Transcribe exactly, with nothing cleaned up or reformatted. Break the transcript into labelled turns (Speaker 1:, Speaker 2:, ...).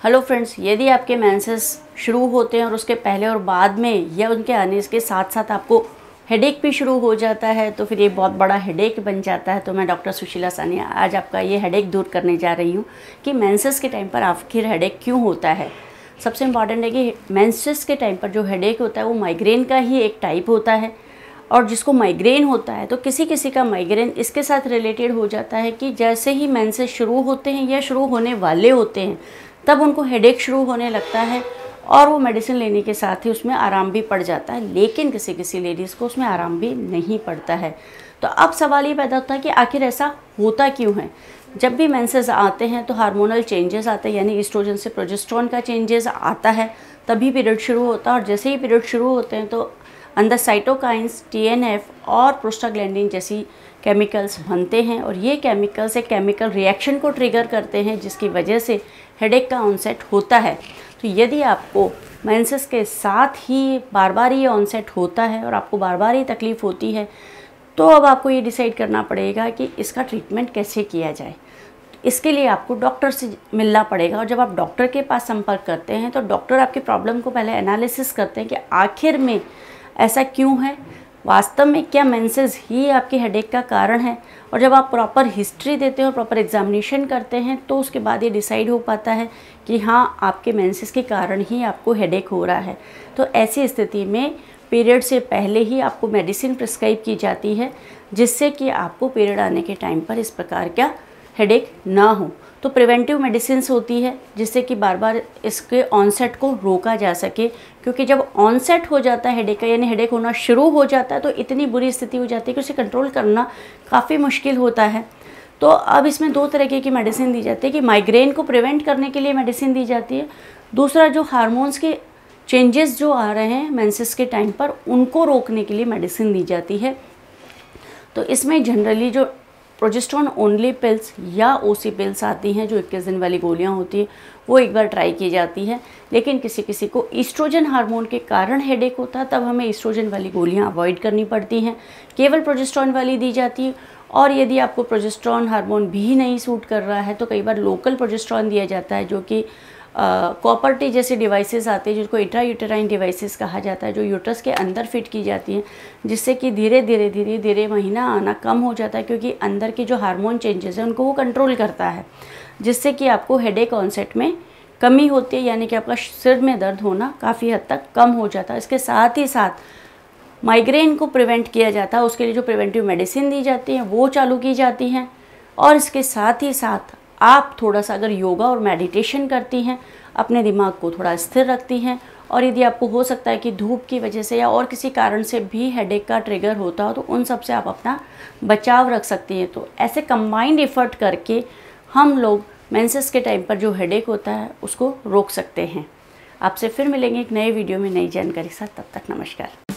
Speaker 1: Hello friends, यदि आपके menses शुरू होते हैं और उसके पहले और बाद में या उनके आने के साथ साथ आपको हेडेक भी शुरू हो जाता है तो फिर ये बहुत बड़ा हेडेक बन जाता है। तो मैं डॉक्टर सुशीला सानिया आज आपका ये हेडेक दूर करने जा रही हूँ कि मेंसेस के टाइम पर आखिर हेडेक क्यों होता है। सबसे इम्पॉर्टेंट है कि मेंसेस के टाइम पर जो हेडेक होता है वो माइग्रेन का ही एक टाइप होता है। और जिसको माइग्रेन होता है तो किसी किसी का माइग्रेन इसके साथ रिलेटेड हो जाता है कि जैसे ही मेंसेस शुरू होते हैं या शुरू होने वाले होते हैं तब उनको हेडेक शुरू होने लगता है और वो मेडिसिन लेने के साथ ही उसमें आराम भी पड़ जाता है। लेकिन किसी किसी लेडीज़ को उसमें आराम भी नहीं पड़ता है। तो अब सवाल ये पैदा होता है कि आखिर ऐसा होता क्यों है। जब भी मेंसेस आते हैं तो हार्मोनल चेंजेस आते हैं, यानी एस्ट्रोजन से प्रोजेस्टेरोन का चेंजेस आता है, तभी पीरियड शुरू होता है। और जैसे ही पीरियड शुरू होते हैं तो अंदर साइटोकाइंस, टी एन एफ और प्रोस्टाग्लैंडिन जैसी केमिकल्स बनते हैं और ये केमिकल्स एक केमिकल रिएक्शन को ट्रिगर करते हैं जिसकी वजह से हेडेक का ऑनसेट होता है। तो यदि आपको मेंसेस के साथ ही बार बार ये ऑनसेट होता है और आपको बार बार ये तकलीफ़ होती है तो अब आपको ये डिसाइड करना पड़ेगा कि इसका ट्रीटमेंट कैसे किया जाए। इसके लिए आपको डॉक्टर से मिलना पड़ेगा और जब आप डॉक्टर के पास संपर्क करते हैं तो डॉक्टर आपकी प्रॉब्लम को पहले एनालिसिस करते हैं कि आखिर में ऐसा क्यों है, वास्तव में क्या मेंसेस ही आपके हेडेक का कारण है। और जब आप प्रॉपर हिस्ट्री देते हो और प्रॉपर एग्जामिनेशन करते हैं तो उसके बाद ये डिसाइड हो पाता है कि हाँ, आपके मेंसेस के कारण ही आपको हेडेक हो रहा है। तो ऐसी स्थिति में पीरियड से पहले ही आपको मेडिसिन प्रिस्क्राइब की जाती है जिससे कि आपको पीरियड आने के टाइम पर इस प्रकार का हेडेक ना हो। तो प्रिवेंटिव मेडिसिन्स होती है जिससे कि बार बार इसके ऑनसेट को रोका जा सके, क्योंकि जब ऑनसेट हो जाता है हेडेक का, यानी हेडेक होना शुरू हो जाता है तो इतनी बुरी स्थिति हो जाती है कि उसे कंट्रोल करना काफ़ी मुश्किल होता है। तो अब इसमें दो तरीके की मेडिसिन दी जाती है कि माइग्रेन को प्रिवेंट करने के लिए मेडिसिन दी जाती है, दूसरा जो हार्मोन्स के चेंजेस जो आ रहे हैं मेंसेस के टाइम पर उनको रोकने के लिए मेडिसिन दी जाती है। तो इसमें जनरली जो प्रोजेस्टेरोन ओनली पिल्स या ओसी पिल्स आती हैं जो इक्कीस दिन वाली गोलियां होती हैं वो एक बार ट्राई की जाती है। लेकिन किसी किसी को ईस्ट्रोजन हार्मोन के कारण हेडेक होता है तब हमें ईस्ट्रोजन वाली गोलियां अवॉइड करनी पड़ती हैं, केवल प्रोजेस्टेरोन वाली दी जाती है। और यदि आपको प्रोजेस्टेरोन हार्मोन भी नहीं सूट कर रहा है तो कई बार लोकल प्रोजेस्टेरोन दिया जाता है जो कि कॉपर टी जैसे डिवाइसेस आते हैं जिसको इंट्रायूटेराइन डिवाइसेस कहा जाता है, जो यूट्रस के अंदर फिट की जाती हैं, जिससे कि धीरे धीरे धीरे धीरे महीना आना कम हो जाता है, क्योंकि अंदर के जो हार्मोन चेंजेस हैं उनको वो कंट्रोल करता है, जिससे कि आपको हेडेक ऑनसेट में कमी होती है, यानी कि आपका सिर में दर्द होना काफ़ी हद तक कम हो जाता है। इसके साथ ही साथ माइग्रेन को प्रिवेंट किया जाता है, उसके लिए जो प्रिवेंटिव मेडिसिन दी जाती हैं वो चालू की जाती हैं। और इसके साथ ही साथ आप थोड़ा सा अगर योगा और मेडिटेशन करती हैं, अपने दिमाग को थोड़ा स्थिर रखती हैं, और यदि आपको हो सकता है कि धूप की वजह से या और किसी कारण से भी हेडेक का ट्रिगर होता हो तो उन सब से आप अपना बचाव रख सकती हैं। तो ऐसे कंबाइंड एफर्ट करके हम लोग मेंसेस के टाइम पर जो हेडेक होता है उसको रोक सकते हैं। आपसे फिर मिलेंगे एक नए वीडियो में नई जानकारी के साथ, तब तक नमस्कार।